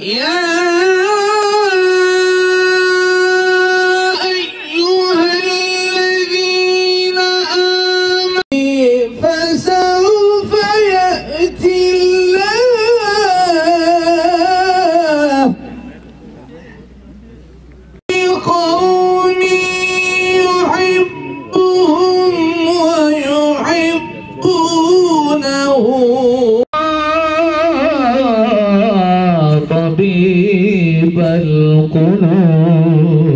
طبيب القلوب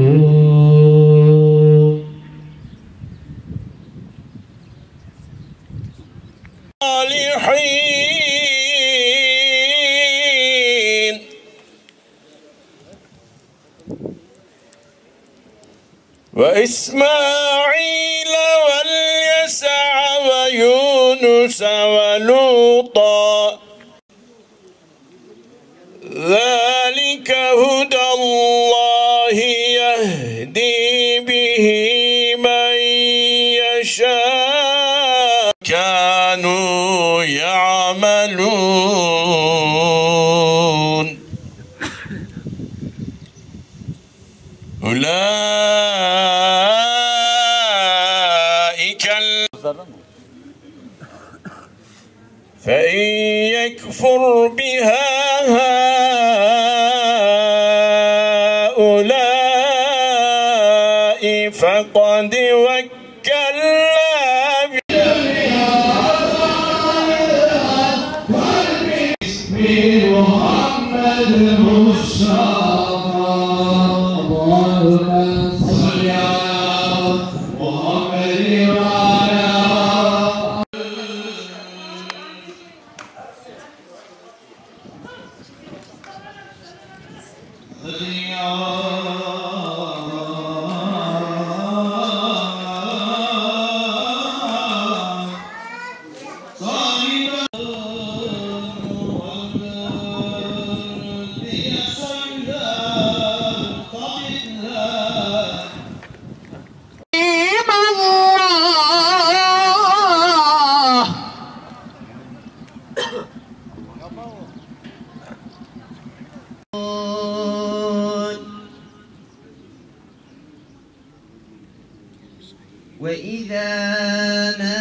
صالحين وإسماعيل واليسع ويونس ولوطا ذلك هدى الله يهدي به من يشاء كانوا يعملون أولئك فإن يكفر بها هؤلاء فقد وكلنا باسم محمد المصطفى اللهم صل على محمد وعلى وإذا ما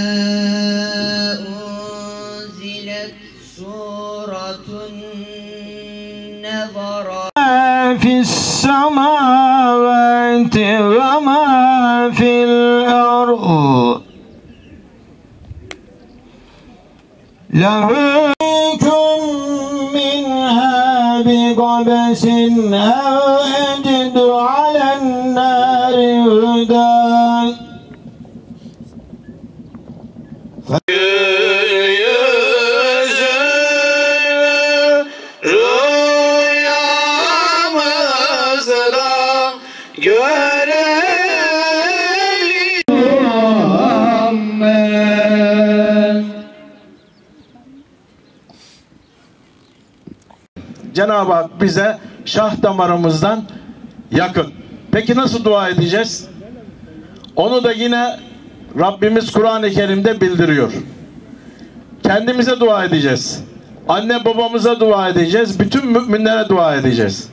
أنزلت سورة نظر في السماوات وما في الأرض له منها بقبس أو أجد على النار هدى Cenab-ı Hak bize şah damarımızdan yakın. Peki nasıl dua edeceğiz? Onu da yine Rabbimiz Kur'an-ı Kerim'de bildiriyor. Kendimize dua edeceğiz. Anne babamıza dua edeceğiz. Bütün müminlere dua edeceğiz.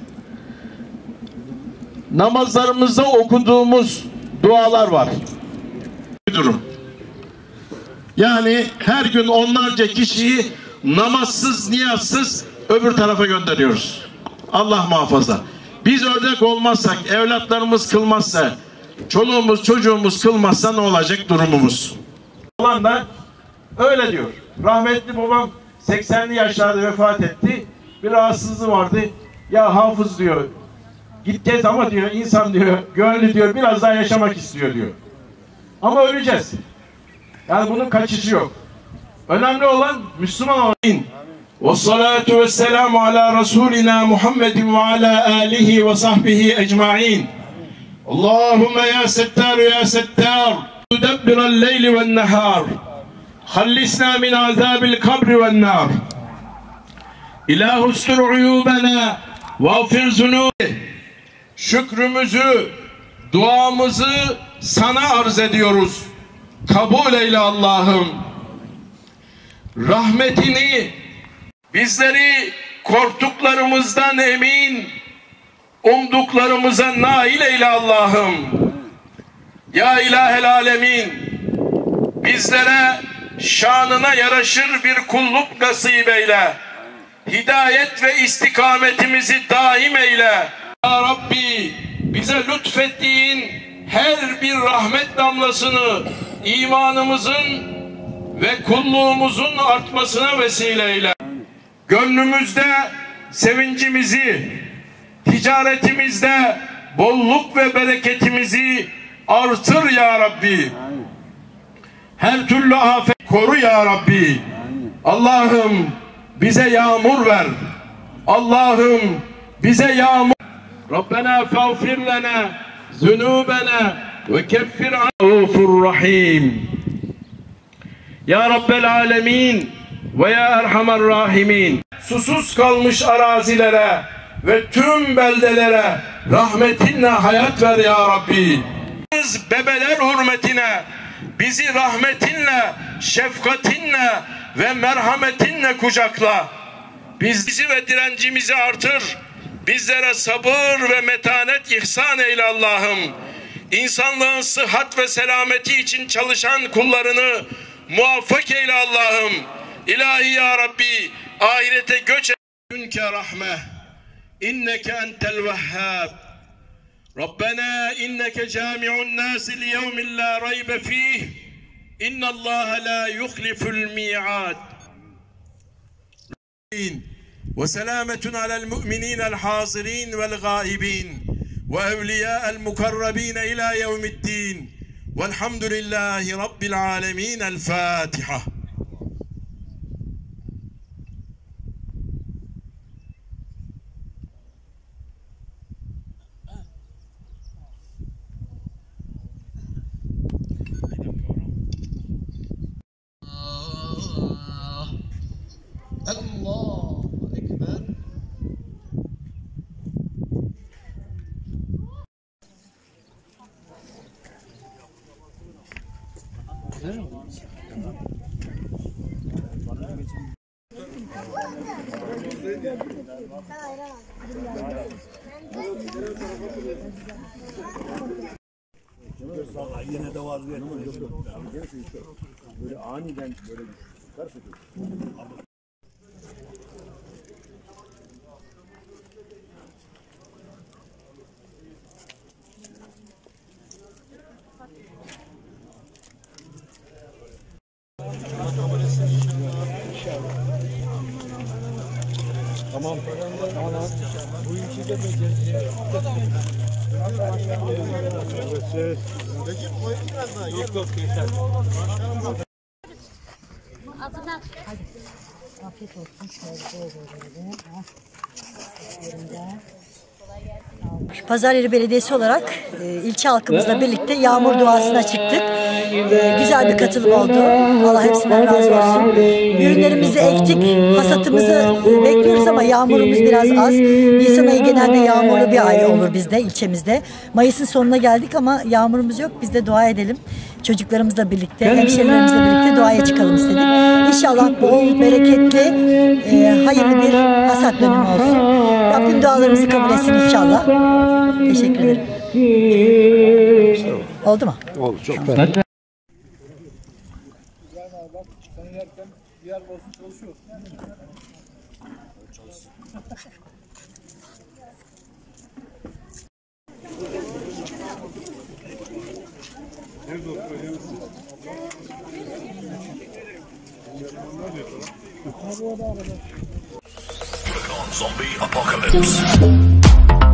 Namazlarımızda okuduğumuz dualar var. Durum. Yani her gün onlarca kişiyi namazsız, niyazsız öbür tarafa gönderiyoruz. Allah muhafaza. Biz örnek olmazsak, evlatlarımız kılmazsa, çoluğumuz, çocuğumuz kılmazsa ne olacak durumumuz? Olan da öyle diyor. Rahmetli babam 80'li yaşlarda vefat etti. Bir rahatsızlığı vardı. Ya hafız diyor, gideceğiz ama diyor, insan diyor, gönlü diyor, biraz daha yaşamak istiyor diyor. Ama öleceğiz. Yani bunun kaçışı yok. Önemli olan Müslüman olmak. Vessalatu vesselamu ala Resulina Muhammedin ve ala alihi ve sahbihi ecma'in. Allahümme ya settar ya settar. Tudebbiral leyli vel nehar. Hallisna min azabil kabri vel nar. İlahu ustur uyubena ve afir zunubi. Şükrümüzü, duamızı sana arz ediyoruz. Kabul eyle Allah'ım. Rahmetini bizleri korktuklarımızdan emin, umduklarımıza nail eyle Allah'ım. Ya İlahel Alemin, bizlere şanına yaraşır bir kulluk nasip eyle. Hidayet ve istikametimizi daim eyle. Ya Rabbi, bize lütfettiğin her bir rahmet damlasını imanımızın ve kulluğumuzun artmasına vesile eyle. Gönlümüzde sevincimizi, ticaretimizde bolluk ve bereketimizi artır ya Rabbi. Her türlü afet koru ya Rabbi. Allah'ım bize yağmur ver. Allah'ım bize yağmur. Rabbena fağfir lana zunubena ve keffir anhum rahim. Ya Rabbel alemin ve ya erhamer rahimin. Susuz kalmış arazilere ve tüm beldelere rahmetinle hayat ver ya Rabbi. Bebeler hürmetine bizi rahmetinle, şefkatinle ve merhametinle kucakla. Bizi ve direncimizi artır. Bizlere sabır ve metanet ihsan eyle Allah'ım. İnsanlığın sıhhat ve selameti için çalışan kullarını muvaffak eyle Allah'ım. İlahi ya Rabbi, ahirete göç ünke rahme. İnneke entel vehhab. Rabbena inneke cami'un nasi li yevmin la raybe fih. İnnallâhe la yuhliful mi'ad. Ve selametun alel mu'minînel hâzirîn vel gâibîn ve evliyâ'el mukarrabîn ilâ yevmiddîn. Velhamdülillahi Rabbil âlemîn. El Fâtiha. Allahu Ekber. Yine de vazgeçmiyor. Böyle aniden böyle çıkarsa tamam. Tamam. Bu işi de becereceğiz. Peki koyun biraz daha. Yok yeter. Altından. Hadi. Afiyet olsun. Şöyle böyle. Pazaryeri Belediyesi olarak ilçe halkımızla birlikte yağmur duasına çıktık. Güzel bir katılım oldu. Allah hepsinden razı olsun. Ürünlerimizi ektik. Hasatımızı bekliyoruz ama yağmurumuz biraz az. Nisan ayı genelde yağmurlu bir ay olur bizde, ilçemizde. Mayıs'ın sonuna geldik ama yağmurumuz yok. Biz de dua edelim. Çocuklarımızla birlikte, hemşehrilerimizle birlikte duaya çıkalım istedik. İnşallah bol, bereketli, hayırlı bir hasat dönümü olsun. Rabbim dualarımızı kabul etsin inşallah. Teşekkür ederim. Oldu mu? Oldu, çok güzel. Zombie apocalypse.